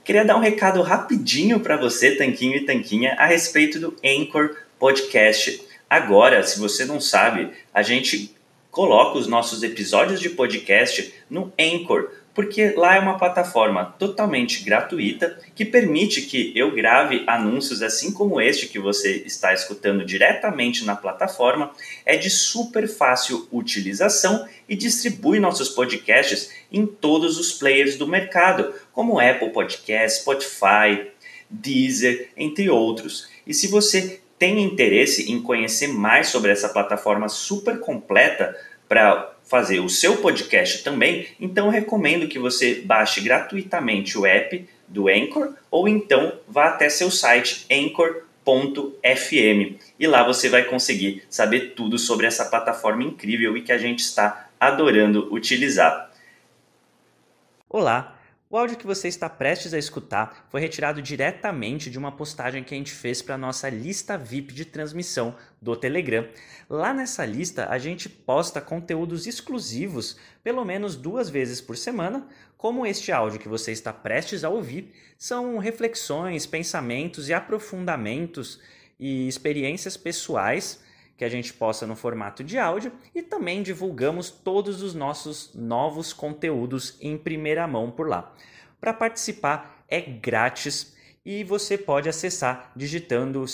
Queria dar um recado rapidinho para você, Tanquinho e Tanquinha, a respeito do Anchor Podcast. Agora, se você não sabe, a gente coloca os nossos episódios de podcast no Anchor, porque lá é uma plataforma totalmente gratuita que permite que eu grave anúncios assim como este que você está escutando diretamente na plataforma. É de super fácil utilização e distribui nossos podcasts em todos os players do mercado, como Apple Podcasts, Spotify, Deezer, entre outros. E se você tem interesse em conhecer mais sobre essa plataforma super completa para fazer o seu podcast também, então eu recomendo que você baixe gratuitamente o app do Anchor ou então vá até seu site anchor.fm e lá você vai conseguir saber tudo sobre essa plataforma incrível e que a gente está adorando utilizar. Olá! O áudio que você está prestes a escutar foi retirado diretamente de uma postagem que a gente fez para a nossa lista VIP de transmissão do Telegram. Lá nessa lista a gente posta conteúdos exclusivos pelo menos 2 vezes por semana, como este áudio que você está prestes a ouvir. São reflexões, pensamentos e aprofundamentos e experiências pessoais que a gente posta no formato de áudio e também divulgamos todos os nossos novos conteúdos em primeira mão por lá. Para participar é grátis e você pode acessar digitando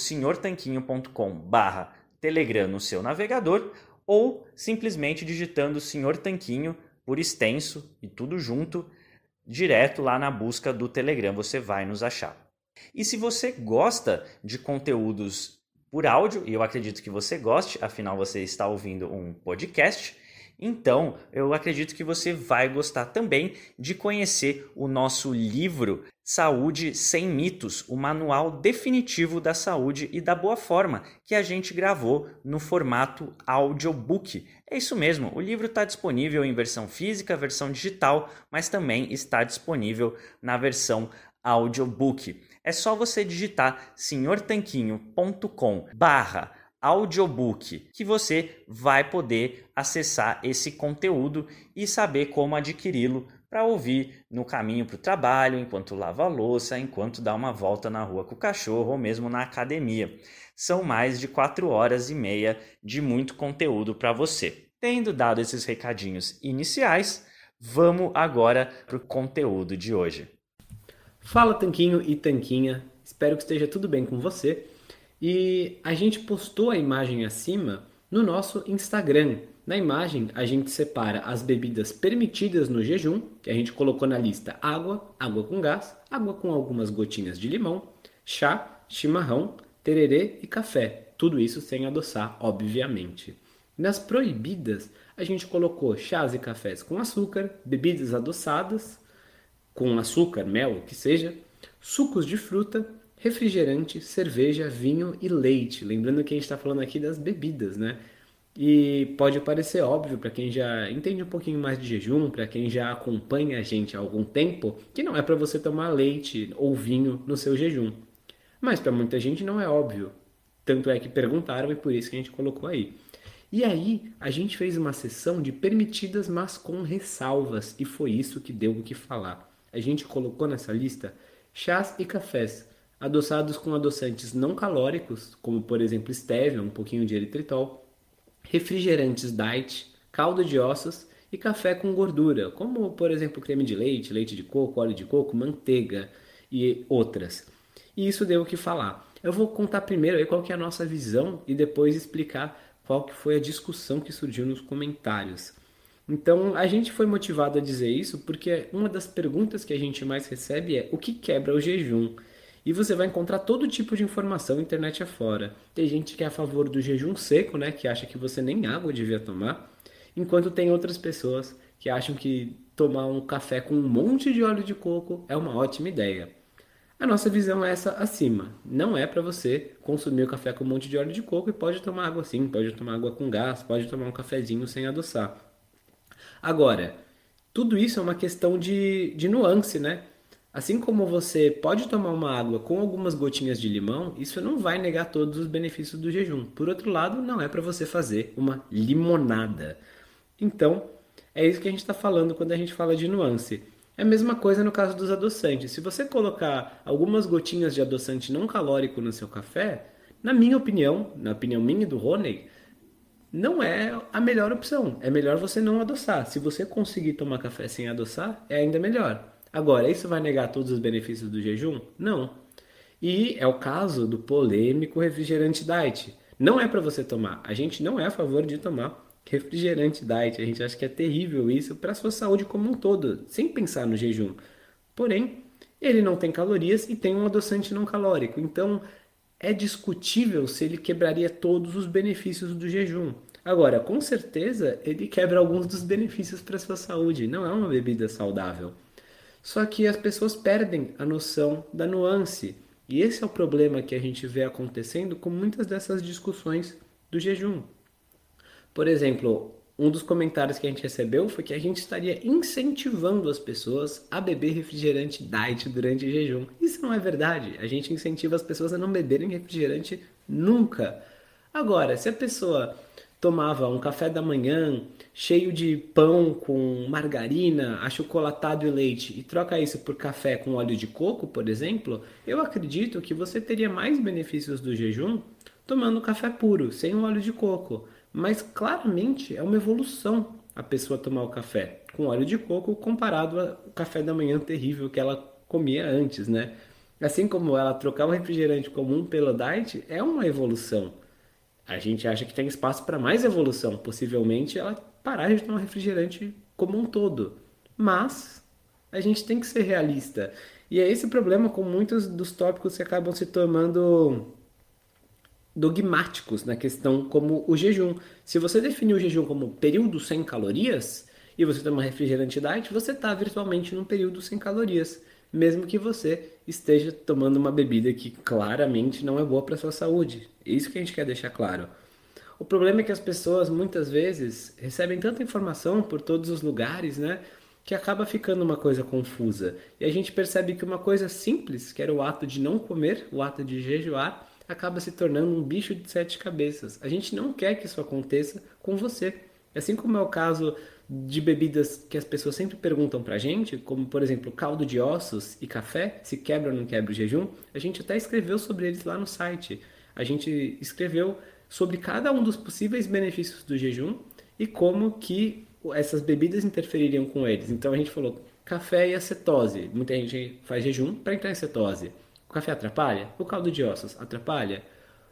senhortanquinho.com/telegram no seu navegador ou simplesmente digitando Senhor Tanquinho por extenso e tudo junto, direto lá na busca do Telegram você vai nos achar. E se você gosta de conteúdos por áudio, e eu acredito que você goste, afinal você está ouvindo um podcast, então eu acredito que você vai gostar também de conhecer o nosso livro Saúde Sem Mitos, o manual definitivo da saúde e da boa forma, que a gente gravou no formato audiobook. É isso mesmo, o livro está disponível em versão física, versão digital, mas também está disponível na versão audiobook. É só você digitar senhortanquinho.com/audiobook que você vai poder acessar esse conteúdo e saber como adquiri-lo para ouvir no caminho para o trabalho, enquanto lava a louça, enquanto dá uma volta na rua com o cachorro ou mesmo na academia. São mais de 4h30 de muito conteúdo para você. Tendo dado esses recadinhos iniciais, vamos agora para o conteúdo de hoje. Fala Tanquinho e Tanquinha, espero que esteja tudo bem com você. E a gente postou a imagem acima no nosso Instagram. Na imagem a gente separa as bebidas permitidas no jejum, que a gente colocou na lista água, água com gás, água com algumas gotinhas de limão, chá, chimarrão, tererê e café. Tudo isso sem adoçar, obviamente. Nas proibidas a gente colocou chás e cafés com açúcar, bebidas adoçadas, com açúcar, mel, o que seja, sucos de fruta, refrigerante, cerveja, vinho e leite. Lembrando que a gente está falando aqui das bebidas, né? E pode parecer óbvio para quem já entende um pouquinho mais de jejum, para quem já acompanha a gente há algum tempo, que não é para você tomar leite ou vinho no seu jejum. Mas para muita gente não é óbvio. Tanto é que perguntaram e por isso que a gente colocou aí. E aí, a gente fez uma sessão de permitidas, mas com ressalvas, e foi isso que deu o que falar. A gente colocou nessa lista chás e cafés, adoçados com adoçantes não calóricos, como por exemplo stevia, um pouquinho de eritritol, refrigerantes diet, caldo de ossos e café com gordura, como por exemplo creme de leite, leite de coco, óleo de coco, manteiga e outras. E isso deu o que falar. Eu vou contar primeiro aí qual que é a nossa visão e depois explicar qual que foi a discussão que surgiu nos comentários. Então, a gente foi motivado a dizer isso porque uma das perguntas que a gente mais recebe é: o que quebra o jejum? E você vai encontrar todo tipo de informação na internet afora. Tem gente que é a favor do jejum seco, né, que acha que você nem água devia tomar, enquanto tem outras pessoas que acham que tomar um café com um monte de óleo de coco é uma ótima ideia. A nossa visão é essa acima. Não é para você consumir o café com um monte de óleo de coco e pode tomar água sim, pode tomar água com gás, pode tomar um cafezinho sem adoçar. Agora, tudo isso é uma questão de nuance, né? Assim como você pode tomar uma água com algumas gotinhas de limão, isso não vai negar todos os benefícios do jejum. Por outro lado, não é para você fazer uma limonada. Então, é isso que a gente está falando quando a gente fala de nuance. É a mesma coisa no caso dos adoçantes. Se você colocar algumas gotinhas de adoçante não calórico no seu café, na minha opinião, na opinião minha e do Rony, não é a melhor opção. É melhor você não adoçar. Se você conseguir tomar café sem adoçar, é ainda melhor. Agora, isso vai negar todos os benefícios do jejum? Não. E é o caso do polêmico refrigerante diet. Não é para você tomar. A gente não é a favor de tomar refrigerante diet. A gente acha que é terrível isso para a sua saúde como um todo, sem pensar no jejum. Porém, ele não tem calorias e tem um adoçante não calórico. Então, é discutível se ele quebraria todos os benefícios do jejum. Agora, com certeza, ele quebra alguns dos benefícios para a sua saúde. Não é uma bebida saudável. Só que as pessoas perdem a noção da nuance. E esse é o problema que a gente vê acontecendo com muitas dessas discussões do jejum. Por exemplo, um dos comentários que a gente recebeu foi que a gente estaria incentivando as pessoas a beber refrigerante diet durante o jejum. Isso não é verdade. A gente incentiva as pessoas a não beberem refrigerante nunca. Agora, se a pessoa tomava um café da manhã cheio de pão com margarina, achocolatado e leite e troca isso por café com óleo de coco, por exemplo, eu acredito que você teria mais benefícios do jejum tomando café puro, sem o óleo de coco. Mas claramente é uma evolução a pessoa tomar o café com óleo de coco comparado ao café da manhã terrível que ela comia antes, né? Assim como ela trocar o refrigerante comum pelo diet é uma evolução. A gente acha que tem espaço para mais evolução, possivelmente ela parar de tomar refrigerante como um todo. Mas a gente tem que ser realista. E é esse o problema com muitos dos tópicos que acabam se tornando dogmáticos na questão como o jejum. Se você definir o jejum como período sem calorias e você toma refrigerante diet, você está virtualmente num período sem calorias, mesmo que você esteja tomando uma bebida que claramente não é boa para sua saúde. É isso que a gente quer deixar claro. O problema é que as pessoas muitas vezes recebem tanta informação por todos os lugares, né, que acaba ficando uma coisa confusa. E a gente percebe que uma coisa simples, que era o ato de não comer, o ato de jejuar, acaba se tornando um bicho de sete cabeças. A gente não quer que isso aconteça com você. Assim como é o caso de bebidas que as pessoas sempre perguntam pra gente, como por exemplo caldo de ossos e café, se quebra ou não quebra o jejum, a gente até escreveu sobre eles lá no site. A gente escreveu sobre cada um dos possíveis benefícios do jejum e como que essas bebidas interfeririam com eles. Então a gente falou café e acetose. Muita gente faz jejum para entrar em cetose. O café atrapalha? O caldo de ossos atrapalha?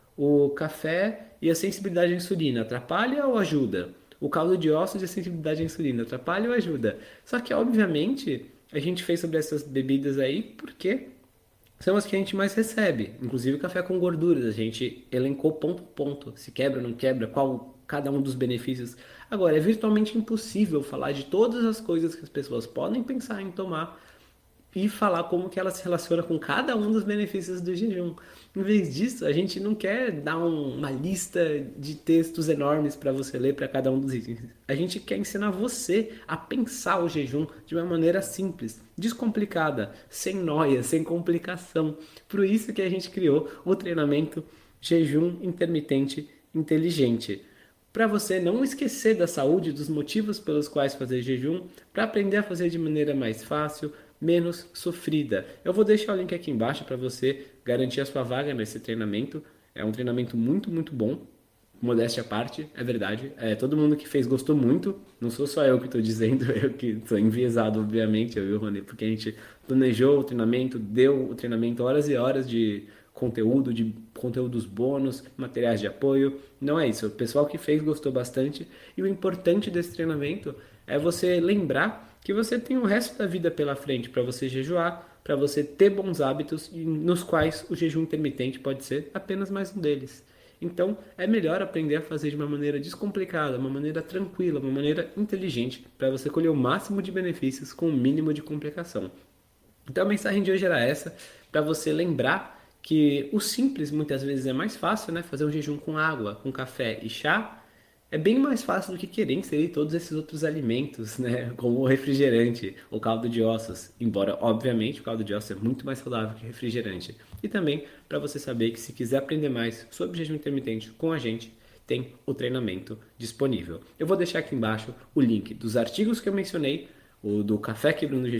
O café e a sensibilidade à insulina atrapalha ou ajuda? O caldo de ossos e a sensibilidade à insulina atrapalha ou ajuda? Só que, obviamente, a gente fez sobre essas bebidas aí porque são as que a gente mais recebe. Inclusive o café com gorduras. A gente elencou ponto a ponto. Se quebra ou não quebra, qual cada um dos benefícios. Agora, é virtualmente impossível falar de todas as coisas que as pessoas podem pensar em tomar e falar como que ela se relaciona com cada um dos benefícios do jejum. Em vez disso, a gente não quer dar uma lista de textos enormes para você ler para cada um dos itens. A gente quer ensinar você a pensar o jejum de uma maneira simples, descomplicada, sem noia, sem complicação. Por isso que a gente criou o treinamento Jejum Intermitente Inteligente. Para você não esquecer da saúde, dos motivos pelos quais fazer jejum, para aprender a fazer de maneira mais fácil, menos sofrida. Eu vou deixar o link aqui embaixo para você garantir a sua vaga nesse treinamento. É um treinamento muito, muito bom. Modéstia à parte, é verdade. Todo mundo que fez gostou muito. Não sou só eu que estou dizendo, eu que estou enviesado, obviamente, eu e o Rony, porque a gente planejou o treinamento, deu o treinamento horas e horas de conteúdos bônus, materiais de apoio. Não é isso. O pessoal que fez gostou bastante. E o importante desse treinamento é você lembrar que você tem o resto da vida pela frente para você jejuar, para você ter bons hábitos, nos quais o jejum intermitente pode ser apenas mais um deles. Então, é melhor aprender a fazer de uma maneira descomplicada, uma maneira tranquila, uma maneira inteligente, para você colher o máximo de benefícios com o mínimo de complicação. Então, a mensagem de hoje era essa, para você lembrar que o simples muitas vezes é mais fácil, né? Fazer um jejum com água, com café e chá, é bem mais fácil do que querer inserir todos esses outros alimentos, né? Como o refrigerante, o caldo de ossos. Embora, obviamente, o caldo de ossos é muito mais saudável que refrigerante. E também para você saber que se quiser aprender mais sobre jejum intermitente com a gente, tem o treinamento disponível. Eu vou deixar aqui embaixo o link dos artigos que eu mencionei, o do Café Quebrando o Jejum,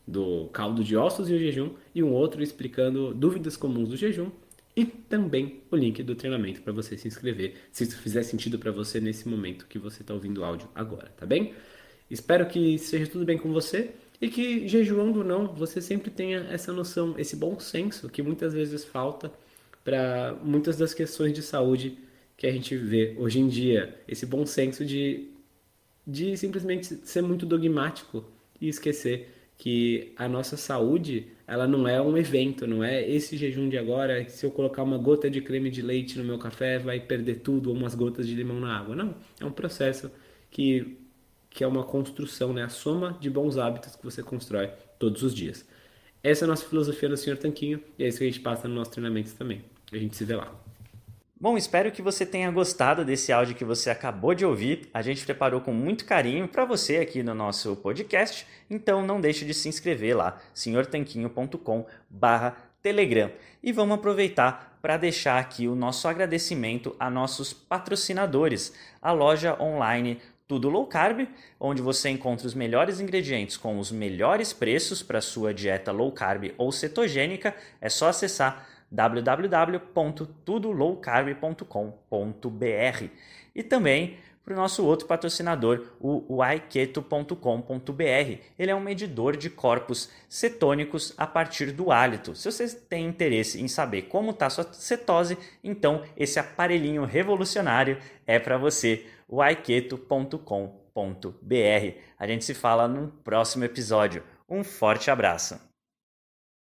do caldo de ossos e o jejum, e um outro explicando dúvidas comuns do jejum, e também o link do treinamento para você se inscrever, se isso fizer sentido para você nesse momento que você está ouvindo o áudio agora, tá bem? Espero que seja tudo bem com você e que, jejuando ou não, você sempre tenha essa noção, esse bom senso que muitas vezes falta para muitas das questões de saúde que a gente vê hoje em dia. Esse bom senso de simplesmente ser muito dogmático e esquecer que a nossa saúde, ela não é um evento, não é esse jejum de agora, se eu colocar uma gota de creme de leite no meu café vai perder tudo, ou umas gotas de limão na água. Não, é um processo que é uma construção, né? A soma de bons hábitos que você constrói todos os dias. Essa é a nossa filosofia do Senhor Tanquinho, e é isso que a gente passa no nosso treinamento também. A gente se vê lá. Bom, espero que você tenha gostado desse áudio que você acabou de ouvir. A gente preparou com muito carinho para você aqui no nosso podcast, então não deixe de se inscrever lá, senhortanquinho.com/telegram. E vamos aproveitar para deixar aqui o nosso agradecimento a nossos patrocinadores, a loja online Tudo Low Carb, onde você encontra os melhores ingredientes com os melhores preços para sua dieta low carb ou cetogênica. É só acessar www.tudolowcarb.com.br. E também para o nosso outro patrocinador, o aiketo.com.br. Ele é um medidor de corpos cetônicos a partir do hálito. Se você tem interesse em saber como está sua cetose, então esse aparelhinho revolucionário é para você, o aiketo.com.br. A gente se fala no próximo episódio. Um forte abraço!